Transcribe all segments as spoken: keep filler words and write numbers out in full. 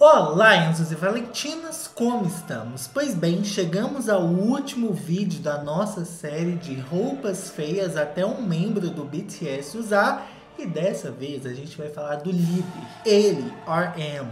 Olá, Enzos e Valentinas, como estamos? Pois bem, chegamos ao último vídeo da nossa série de roupas feias até um membro do B T S usar. E dessa vez a gente vai falar do líder, ele, R M,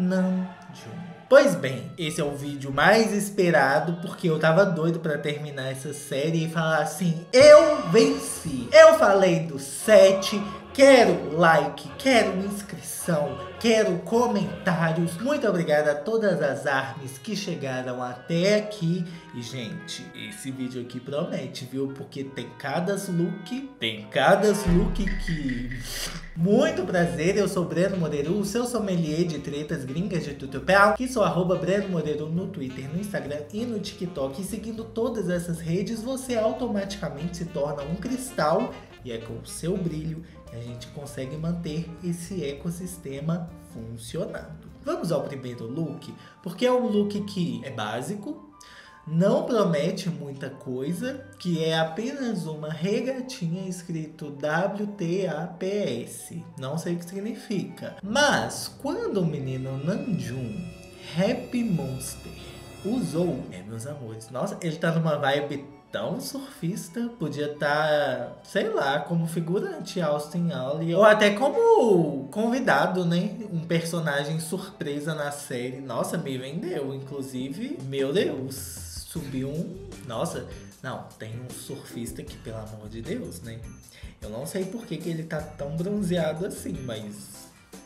Namjoon. Pois bem, esse é o vídeo mais esperado porque eu tava doido pra terminar essa série e falar assim: eu venci! Eu falei do sete. Quero like, quero inscrição, quero comentários. Muito obrigada a todas as armes que chegaram até aqui. E, gente, esse vídeo aqui promete, viu? Porque tem cada look, tem cada look que... Muito prazer, eu sou Breno Moreru, o seu sommelier de tretas gringas de tutorial. Que sou arroba Breno Moreru no Twitter, no Instagram e no TikTok. E seguindo todas essas redes, você automaticamente se torna um cristal. E é com o seu brilho que a gente consegue manter esse ecossistema funcionando. Vamos ao primeiro look, porque é um look que é básico, não promete muita coisa, que é apenas uma regatinha escrito W T A P S. Não sei o que significa. Mas quando o menino Namjoon, Happy Monster, usou, é, meus amores, nossa, ele tá numa vibe tão surfista, podia estar, sei lá, como figurante Austin Alley, ou até como convidado, né? Um personagem surpresa na série. Nossa, me vendeu, inclusive, meu Deus, subiu um... Nossa, não, tem um surfista que, pelo amor de Deus, né? Eu não sei por que, que ele tá tão bronzeado assim, mas...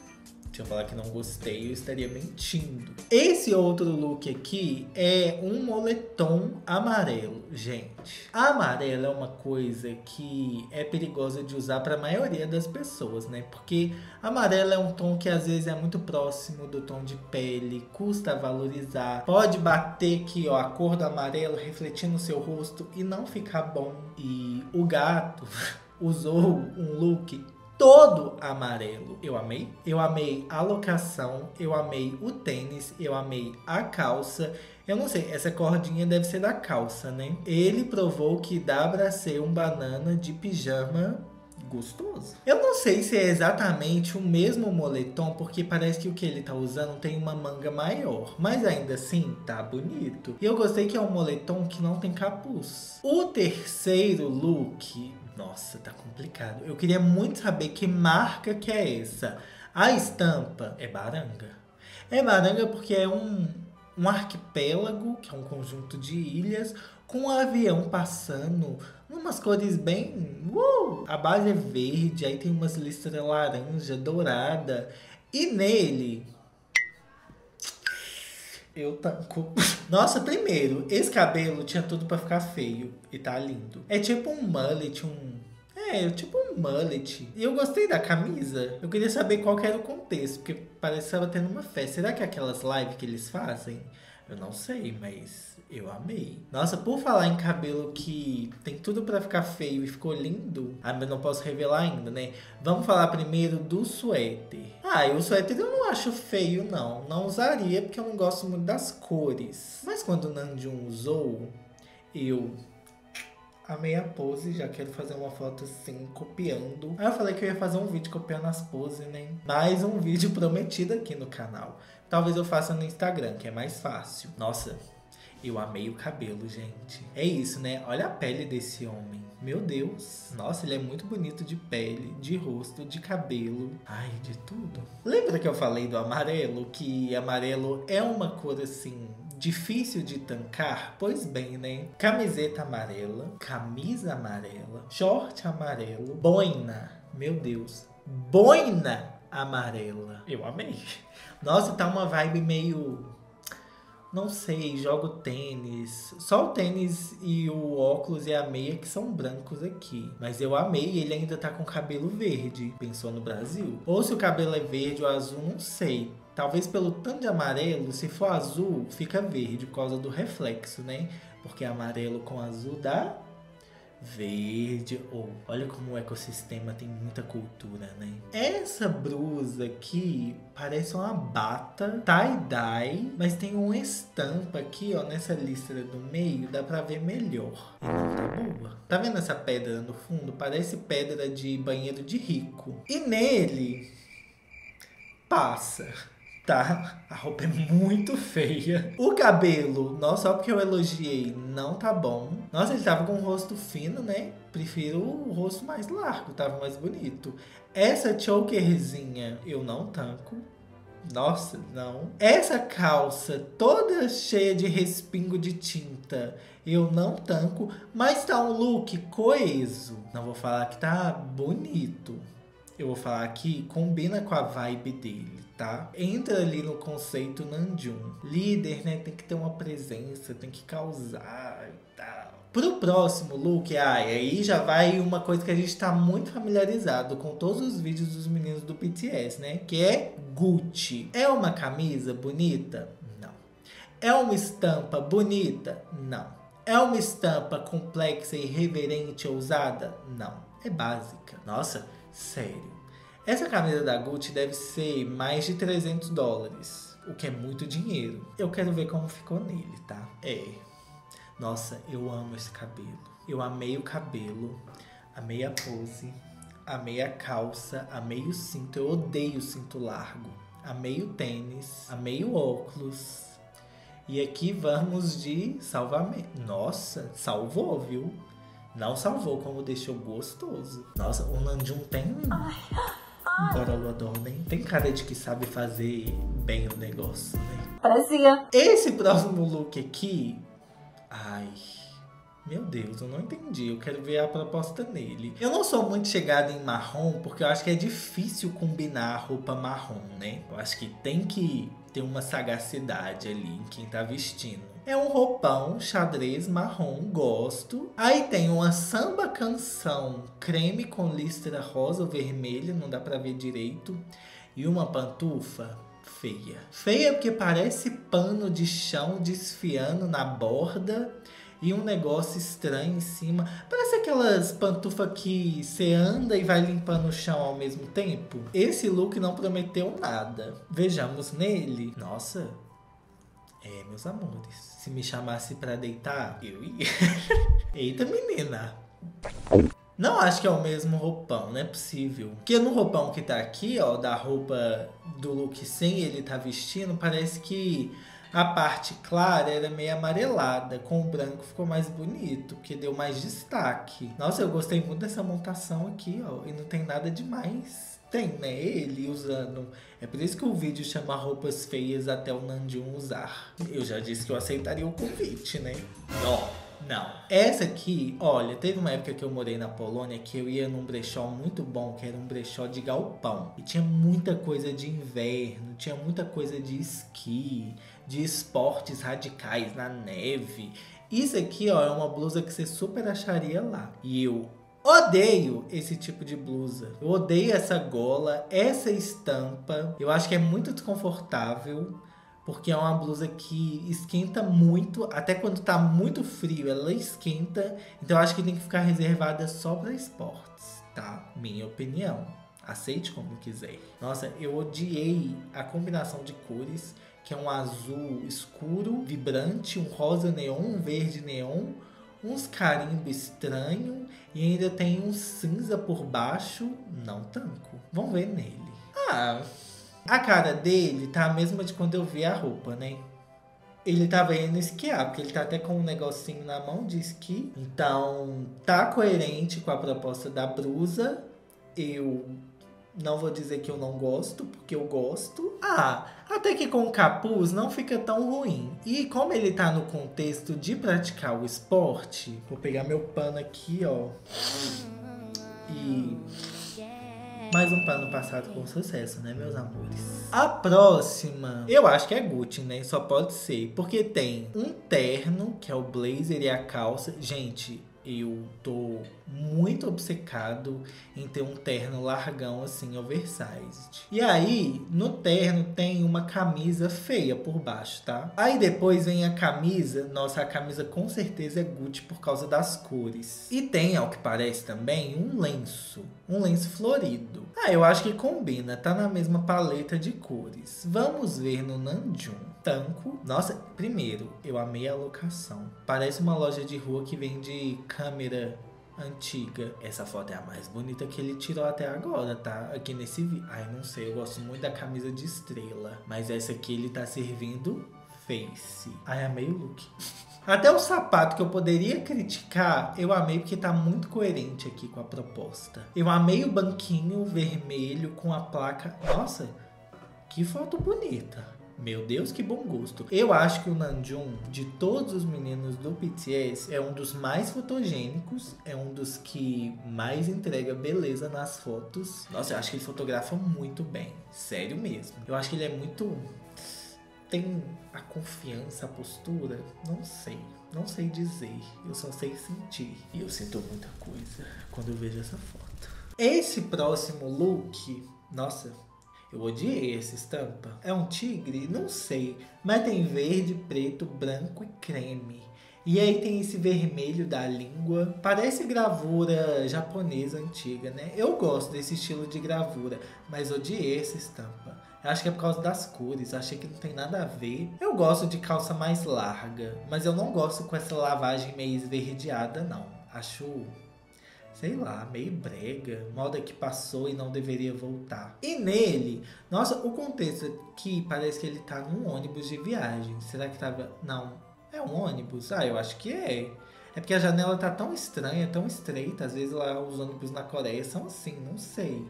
Se eu falar que não gostei, eu estaria mentindo. Esse outro look aqui é um moletom amarelo, gente. Amarelo é uma coisa que é perigosa de usar para a maioria das pessoas, né? Porque amarelo é um tom que às vezes é muito próximo do tom de pele, custa valorizar. Pode bater aqui, ó, a cor do amarelo refletindo no seu rosto e não ficar bom. E o gato usou um look todo amarelo. Eu amei. Eu amei a locação, eu amei o tênis, eu amei a calça. Eu não sei, essa cordinha deve ser da calça, né? Ele provou que dá pra ser um banana de pijama gostoso. Eu não sei se é exatamente o mesmo moletom, porque parece que o que ele tá usando tem uma manga maior. Mas ainda assim, tá bonito. E eu gostei que é um moletom que não tem capuz. O terceiro look... Nossa, tá complicado. Eu queria muito saber que marca que é essa. A estampa é baranga. É baranga porque é um, um arquipélago, que é um conjunto de ilhas, com um avião passando, umas cores bem... Uh! A base é verde, aí tem umas listras laranja, dourada. E nele... Eu tanco. Nossa, primeiro, esse cabelo tinha tudo pra ficar feio. E tá lindo. É tipo um mullet, um... É, tipo um mullet. E eu gostei da camisa. Eu queria saber qual que era o contexto, porque parece que estava tendo uma festa. Será que é aquelas lives que eles fazem? Eu não sei, mas eu amei. Nossa, por falar em cabelo que tem tudo pra ficar feio e ficou lindo. Ah, mas não posso revelar ainda, né? Vamos falar primeiro do suéter. Ah, e o suéter eu não acho feio, não. Não usaria, porque eu não gosto muito das cores. Mas quando o Namjoon usou, eu... amei a pose, já quero fazer uma foto assim, copiando. Aí eu falei que eu ia fazer um vídeo copiando as poses, né? Mais um vídeo prometido aqui no canal. Talvez eu faça no Instagram, que é mais fácil. Nossa, eu amei o cabelo, gente. É isso, né? Olha a pele desse homem. Meu Deus. Nossa, ele é muito bonito de pele, de rosto, de cabelo. Ai, de tudo. Lembra que eu falei do amarelo? Que amarelo é uma cor assim... difícil de tancar? Pois bem, né? Camiseta amarela, camisa amarela, short amarelo, boina, meu Deus, boina amarela. Eu amei. Nossa, tá uma vibe meio... não sei, jogo tênis. Só o tênis e o óculos e a meia que são brancos aqui. Mas eu amei, ele ainda tá com cabelo verde. Pensou no Brasil? Ou se o cabelo é verde ou azul, não sei. Talvez pelo tanto de amarelo, se for azul, fica verde por causa do reflexo, né? Porque amarelo com azul dá verde. Ou oh, olha como o ecossistema tem muita cultura, né? Essa blusa aqui parece uma bata tie-dye, mas tem uma estampa aqui, ó, nessa listra do meio, dá pra ver melhor. E não tá boa. Tá vendo essa pedra no fundo? Parece pedra de banheiro de rico. E nele passa. tá? A roupa é muito feia. O cabelo, nossa, só porque eu elogiei, não tá bom. Nossa, ele tava com o rosto fino, né? Prefiro o rosto mais largo, tava mais bonito. Essa chokerzinha, eu não tanco. Nossa, não. Essa calça toda cheia de respingo de tinta, eu não tanco. Mas tá um look coeso. Não vou falar que tá bonito. Eu vou falar que combina com a vibe dele, tá? Entra ali no conceito Namjoon. Líder, né? Tem que ter uma presença, tem que causar e tal. Pro próximo look, ai, aí já vai uma coisa que a gente tá muito familiarizado com todos os vídeos dos meninos do B T S, né? Que é Gucci. É uma camisa bonita? Não. É uma estampa bonita? Não. É uma estampa complexa, irreverente, ousada? Não. É básica. Nossa, sério. Essa camisa da Gucci deve ser mais de trezentos dólares, o que é muito dinheiro. Eu quero ver como ficou nele, tá? É. Nossa, eu amo esse cabelo. Eu amei o cabelo, amei a pose, amei a calça, amei o cinto. Eu odeio o cinto largo. Amei o tênis, amei o óculos. E aqui vamos de salvamento. Nossa, salvou, viu? Não salvou como deixou gostoso. Nossa, o Namjoon tem um borogodó, né? Tem cara de que sabe fazer bem o negócio, né? Parecia. Esse próximo look aqui... Ai... Meu Deus, eu não entendi. Eu quero ver a proposta nele. Eu não sou muito chegada em marrom, porque eu acho que é difícil combinar a roupa marrom, né? Eu acho que tem que ter uma sagacidade ali em quem tá vestindo. É um roupão xadrez marrom, gosto. Aí tem uma samba canção creme com listra rosa ou vermelha, não dá pra ver direito. E uma pantufa feia. Feia porque parece pano de chão desfiando na borda. E um negócio estranho em cima. Parece aquelas pantufas que você anda e vai limpando o chão ao mesmo tempo. Esse look não prometeu nada. Vejamos nele. Nossa. É, meus amores. Se me chamasse pra deitar, eu ia. Eita, menina. Não acho que é o mesmo roupão, não é possível. Porque no roupão que tá aqui, ó, da roupa do look sem ele tá vestindo, parece que a parte clara era meio amarelada, com o branco ficou mais bonito, porque deu mais destaque. Nossa, eu gostei muito dessa montação aqui, ó, e não tem nada demais. Tem, né? Ele usando. É por isso que o vídeo chama roupas feias até o Namjoon usar. Eu já disse que eu aceitaria o convite, né? Não. Não. Essa aqui, olha, teve uma época que eu morei na Polônia que eu ia num brechó muito bom, que era um brechó de galpão. E tinha muita coisa de inverno, tinha muita coisa de esqui, de esportes radicais na neve. Isso aqui, ó, é uma blusa que você super acharia lá. E eu odeio esse tipo de blusa. Eu odeio essa gola, essa estampa. Eu acho que é muito desconfortável. Porque é uma blusa que esquenta muito, até quando tá muito frio ela esquenta. Então eu acho que tem que ficar reservada só para esportes, tá? Minha opinião. Aceite como quiser. Nossa, eu odiei a combinação de cores, que é um azul escuro, vibrante, um rosa neon, um verde neon, uns carimbo estranho e ainda tem um cinza por baixo. Não tanco. Vamos ver nele. Ah... A cara dele tá a mesma de quando eu vi a roupa, né? Ele tava indo esquiar, porque ele tá até com um negocinho na mão de esqui. Então, tá coerente com a proposta da blusa. Eu não vou dizer que eu não gosto, porque eu gosto. Ah, até que com o capuz não fica tão ruim. E como ele tá no contexto de praticar o esporte, vou pegar meu pano aqui, ó. E... mais um pano passado com sucesso, né, meus amores? A próxima, eu acho que é Gucci, né? Só pode ser. Porque tem um terno, que é o blazer e a calça. Gente, eu tô muito obcecado em ter um terno largão, assim, oversized. E aí, no terno tem uma camisa feia por baixo, tá? Aí depois vem a camisa. Nossa, a camisa com certeza é Gucci por causa das cores. E tem, ao que parece também, um lenço. Um lenço florido. Ah, eu acho que combina. Tá na mesma paleta de cores. Vamos ver no Namjoon. Tanco. Nossa, primeiro, eu amei a locação. Parece uma loja de rua que vende câmera antiga. Essa foto é a mais bonita que ele tirou até agora, tá? Aqui nesse vídeo. Ai, não sei, eu gosto muito da camisa de estrela. Mas essa aqui ele tá servindo face. Ai, amei o look. Até o sapato que eu poderia criticar, eu amei porque tá muito coerente aqui com a proposta. Eu amei o banquinho vermelho com a placa. Nossa, que foto bonita. Meu Deus, que bom gosto. Eu acho que o Namjoon, de todos os meninos do B T S, é um dos mais fotogênicos, é um dos que mais entrega beleza nas fotos. Nossa, eu acho que ele fotografa muito bem, sério mesmo. Eu acho que ele é muito... tem a confiança, a postura, não sei. Não sei dizer, eu só sei sentir. E eu sinto muita coisa quando eu vejo essa foto. Esse próximo look, nossa... eu odiei essa estampa. É um tigre? Não sei. Mas tem verde, preto, branco e creme. E aí tem esse vermelho da língua. Parece gravura japonesa antiga, né? Eu gosto desse estilo de gravura. Mas odiei essa estampa. Eu acho que é por causa das cores. Achei que não tem nada a ver. Eu gosto de calça mais larga. Mas eu não gosto com essa lavagem meio esverdeada, não. Acho... sei lá, meio brega, moda que passou e não deveria voltar. E nele, nossa, o contexto aqui parece que ele tá num ônibus de viagem. Será que tava... não, é um ônibus? Ah, eu acho que é. É porque a janela tá tão estranha, tão estreita. Às vezes lá os ônibus na Coreia são assim, não sei.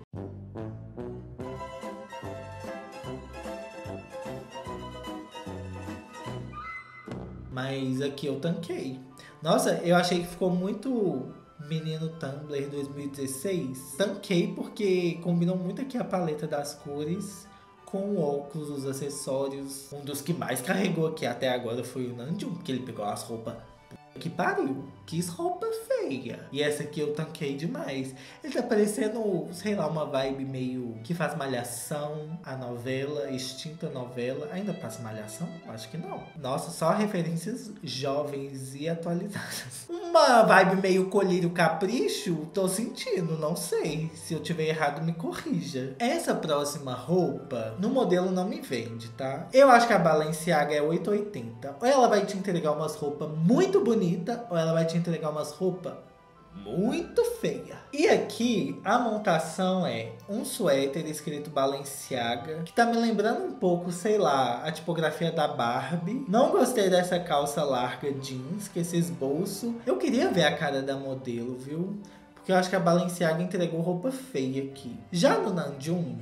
Mas aqui eu tanquei. Nossa, eu achei que ficou muito... menino Tumblr dois mil e dezesseis. Tanquei porque combinou muito aqui a paleta das cores com o óculos, os acessórios. Um dos que mais carregou aqui até agora foi o Namjoon, porque ele pegou as roupas que pariu. Quis roupa feia. E essa aqui eu tanquei demais. Ele tá parecendo, sei lá, uma vibe meio que faz Malhação, a novela, extinta novela. Ainda passa Malhação? Acho que não. Nossa, só referências jovens e atualizadas. Uma vibe meio Colírio Capricho, tô sentindo, não sei. Se eu tiver errado, me corrija. Essa próxima roupa, no modelo não me vende, tá? Eu acho que a Balenciaga é oito e oitenta. Ou ela vai te entregar umas roupas muito bonitas, ou ela vai te entregar umas roupas muito feias. E aqui, a montação é um suéter escrito Balenciaga, que tá me lembrando um pouco, sei lá, a tipografia da Barbie. Não gostei dessa calça larga jeans, com esses bolsos. Eu queria ver a cara da modelo, viu? Porque eu acho que a Balenciaga entregou roupa feia aqui. Já no Namjoon...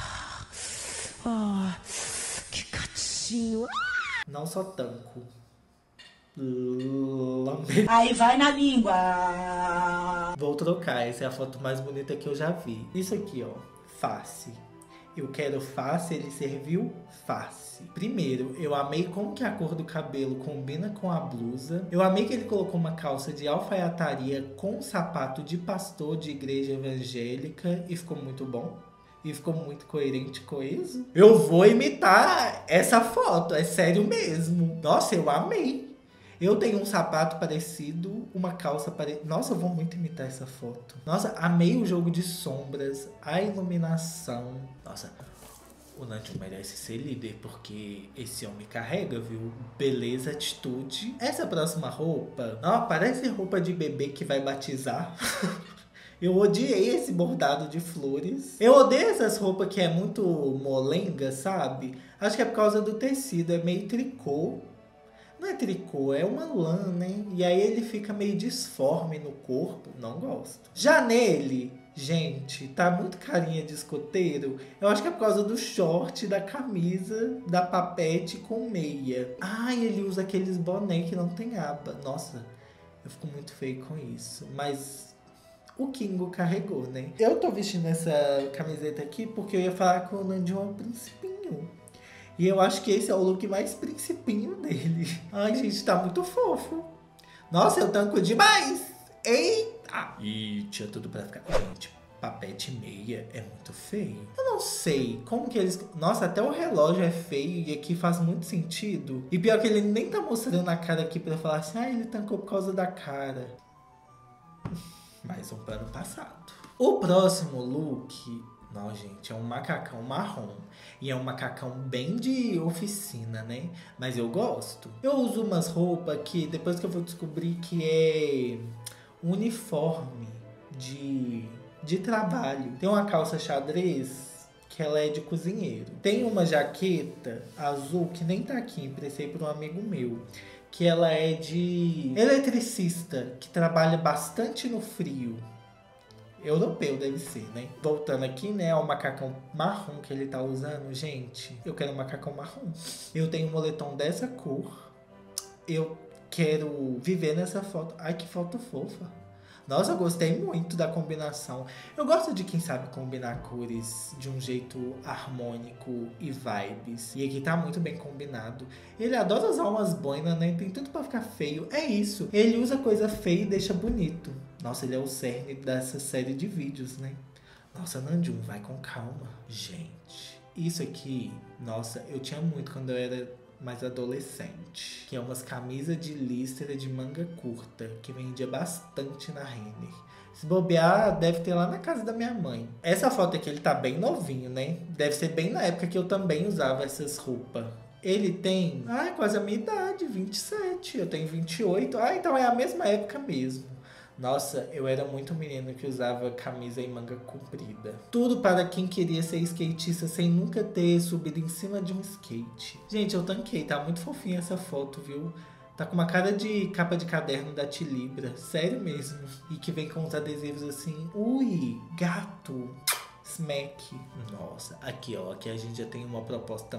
ah, que gatinho! Não só tanco. Aí vai na língua. Vou trocar, essa é a foto mais bonita que eu já vi. Isso aqui, ó, face. Eu quero face, ele serviu face. Primeiro, eu amei como que a cor do cabelo combina com a blusa. Eu amei que ele colocou uma calça de alfaiataria com um sapato de pastor de igreja evangélica e ficou muito bom. E ficou muito coerente, coeso. Eu vou imitar essa foto, é sério mesmo. Nossa, eu amei. Eu tenho um sapato parecido, uma calça parecida. Nossa, eu vou muito imitar essa foto. Nossa, amei o jogo de sombras, a iluminação. Nossa, o Namjoon merece ser líder, porque esse homem carrega, viu? Beleza, atitude. Essa próxima roupa, ó, parece roupa de bebê que vai batizar. Eu odiei esse bordado de flores. Eu odeio essas roupas que é muito molenga, sabe? Acho que é por causa do tecido, é meio tricô. Não é tricô, é uma lã, né? E aí ele fica meio disforme no corpo. Não gosto. Já nele, gente, tá muito carinha de escoteiro. Eu acho que é por causa do short, da camisa, da papete com meia. Ai, ele usa aqueles boné que não tem aba. Nossa, eu fico muito feio com isso. Mas o Kingo carregou, né? Eu tô vestindo essa camiseta aqui porque eu ia falar que o Namjoon é um principinho. E eu acho que esse é o look mais principinho dele. Ai, gente, tá muito fofo. Nossa, eu tanco demais. Eita! E tinha tudo pra ficar... Gente, papete meia é muito feio. Eu não sei como que eles... Nossa, até o relógio é feio e aqui faz muito sentido. E pior que ele nem tá mostrando a cara aqui pra falar assim... Ah, ele tancou por causa da cara. Mais um pano passado. O próximo look... Não, gente, é um macacão marrom. E é um macacão bem de oficina, né? Mas eu gosto. Eu uso umas roupas que depois que eu vou descobrir que é uniforme de, de trabalho. Tem uma calça xadrez que ela é de cozinheiro. Tem uma jaqueta azul que nem tá aqui, emprestei para um amigo meu, que ela é de eletricista, que trabalha bastante no frio. Europeu deve ser, né? Voltando aqui, né, ao macacão marrom que ele tá usando. Gente, eu quero um macacão marrom. Eu tenho um moletom dessa cor. Eu quero viver nessa foto. Ai, que foto fofa. Nossa, eu gostei muito da combinação. Eu gosto de quem sabe combinar cores de um jeito harmônico e vibes. E aqui tá muito bem combinado. Ele adora usar umas boinas, né? Tem tudo pra ficar feio. É isso. Ele usa coisa feia e deixa bonito. Nossa, ele é o cerne dessa série de vídeos, né? Nossa, Namjoon, vai com calma. Gente, isso aqui, nossa, eu tinha muito quando eu era mais adolescente. Que é umas camisas de listra de manga curta, que vendia bastante na Renner. Se bobear, deve ter lá na casa da minha mãe. Essa foto aqui, ele tá bem novinho, né? Deve ser bem na época que eu também usava essas roupas. Ele tem, ai, quase a minha idade, vinte e sete. Eu tenho vinte e oito. Ah, então é a mesma época mesmo. Nossa, eu era muito menino que usava camisa e manga comprida. Tudo para quem queria ser skatista sem nunca ter subido em cima de um skate. Gente, eu tanquei, tá muito fofinha essa foto, viu? Tá com uma cara de capa de caderno da Tilibra, sério mesmo. E que vem com os adesivos assim, ui, gato, smack. Nossa, aqui ó, aqui a gente já tem uma proposta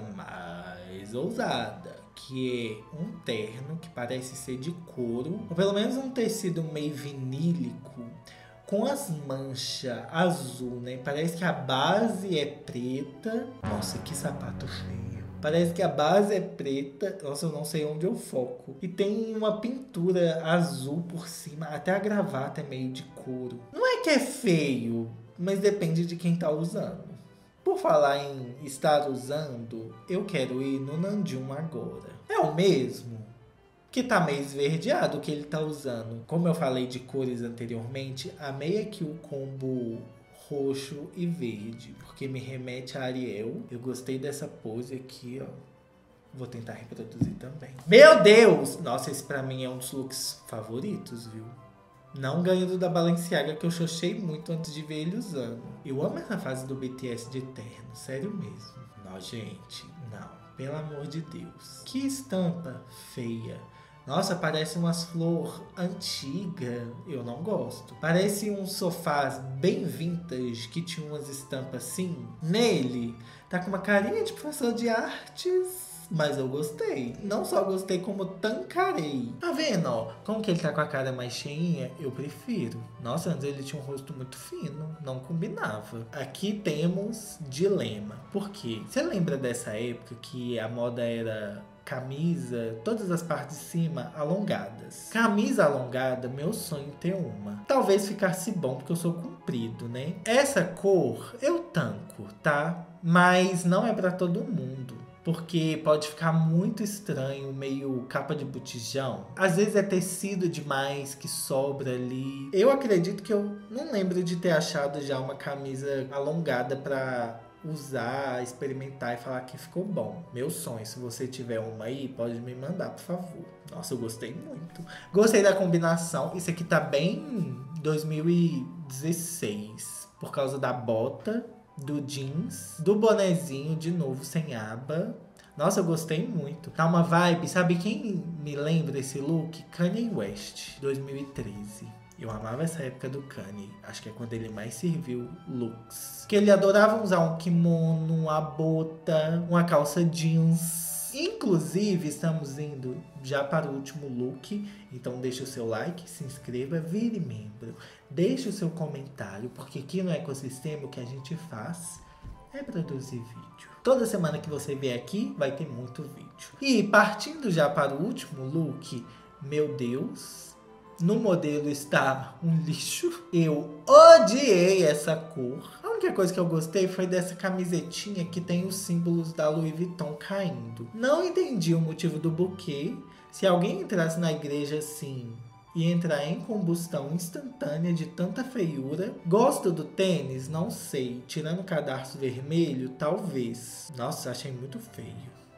mais ousada. Que é um terno que parece ser de couro, ou pelo menos um tecido meio vinílico, com as manchas azul, né? Parece que a base é preta. Nossa, que sapato feio. Parece que a base é preta. Nossa, eu não sei onde eu foco. E tem uma pintura azul por cima. Até a gravata é meio de couro. Não é que é feio, mas depende de quem tá usando. Por falar em estar usando, eu quero ir no Namjoon agora. É o mesmo? Que tá meio esverdeado o que ele tá usando. Como eu falei de cores anteriormente, amei aqui o combo roxo e verde, porque me remete a Ariel. Eu gostei dessa pose aqui, ó. Vou tentar reproduzir também. Meu Deus! Nossa, esse pra mim é um dos looks favoritos, viu? Não ganho do da Balenciaga, que eu xoxei muito antes de ver ele usando. Eu amo essa fase do B T S de terno, sério mesmo. Não, gente, não. Pelo amor de Deus. Que estampa feia. Nossa, parece umas flores antigas. Eu não gosto. Parece uns sofás bem vintage, que tinha umas estampas assim. Nele, tá com uma carinha de professor de artes. Mas eu gostei. Não só gostei, como tancarei. Tá vendo, ó? Como que ele tá com a cara mais cheinha, eu prefiro. Nossa, antes ele tinha um rosto muito fino. Não combinava. Aqui temos dilema. Por quê? Você lembra dessa época que a moda era camisa, todas as partes de cima alongadas? Camisa alongada, meu sonho é ter uma. Talvez ficasse bom, porque eu sou comprido, né? Essa cor eu tanco, tá? Mas não é pra todo mundo. Porque pode ficar muito estranho, meio capa de botijão. Às vezes é tecido demais que sobra ali. Eu acredito que eu não lembro de ter achado já uma camisa alongada pra usar, experimentar e falar que ficou bom. Meu sonho, se você tiver uma aí, pode me mandar, por favor. Nossa, eu gostei muito. Gostei da combinação. Isso aqui tá bem dois mil e dezesseis, por causa da bota, do jeans, do bonezinho, de novo, sem aba. Nossa, eu gostei muito. Tá uma vibe, sabe quem me lembra esse look? Kanye West, dois mil e treze. Eu amava essa época do Kanye. Acho que é quando ele mais serviu looks. Que ele adorava usar um kimono, uma bota, uma calça jeans. Inclusive, estamos indo já para o último look. Então deixa o seu like, se inscreva, vire membro. Deixe o seu comentário, porque aqui no ecossistema o que a gente faz é produzir vídeo. Toda semana que você vier aqui, vai ter muito vídeo. E partindo já para o último look, meu Deus, no modelo está um lixo. Eu odiei essa cor. A única coisa que eu gostei foi dessa camisetinha que tem os símbolos da Louis Vuitton caindo. Não entendi o motivo do buquê. Se alguém entrasse na igreja assim e entrar em combustão instantânea de tanta feiura. Gosto do tênis? Não sei. Tirando o cadarço vermelho, talvez. Nossa, achei muito feio.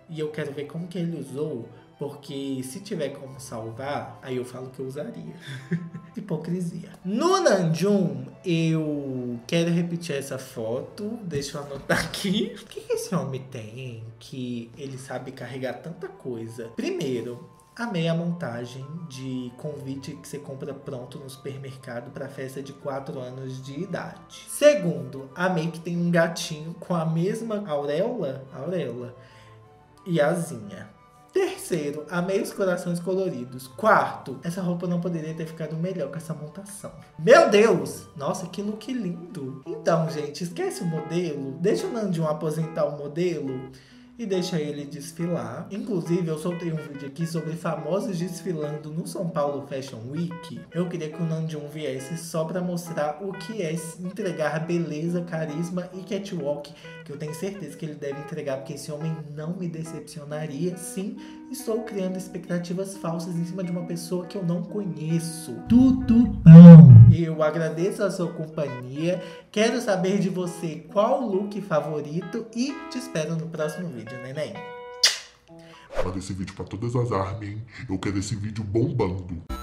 E eu quero ver como que ele usou, porque se tiver como salvar, aí eu falo que eu usaria. Hipocrisia. No Namjoon, eu quero repetir essa foto. Deixa eu anotar aqui. O que, que esse homem tem, hein? Que ele sabe carregar tanta coisa. Primeiro, amei a montagem de convite que você compra pronto no supermercado para festa de quatro anos de idade. Segundo, amei que tem um gatinho com a mesma auréola, auréola e asinha. Terceiro, amei os corações coloridos. Quarto, essa roupa não poderia ter ficado melhor com essa montação. Meu Deus! Nossa, que look lindo! Então, gente, esquece o modelo. Deixa o Namjoon aposentar o modelo e deixa ele desfilar. Inclusive, eu soltei um vídeo aqui sobre famosos desfilando no São Paulo Fashion Week. Eu queria que o Namjoon viesse só pra mostrar o que é entregar beleza, carisma e catwalk, que eu tenho certeza que ele deve entregar, porque esse homem não me decepcionaria. Sim, estou criando expectativas falsas em cima de uma pessoa que eu não conheço. Tudo bom! Eu agradeço a sua companhia. Quero saber de você qual o look favorito e te espero no próximo vídeo, neném. Manda esse vídeo pra todas as armas, hein? Eu quero esse vídeo bombando.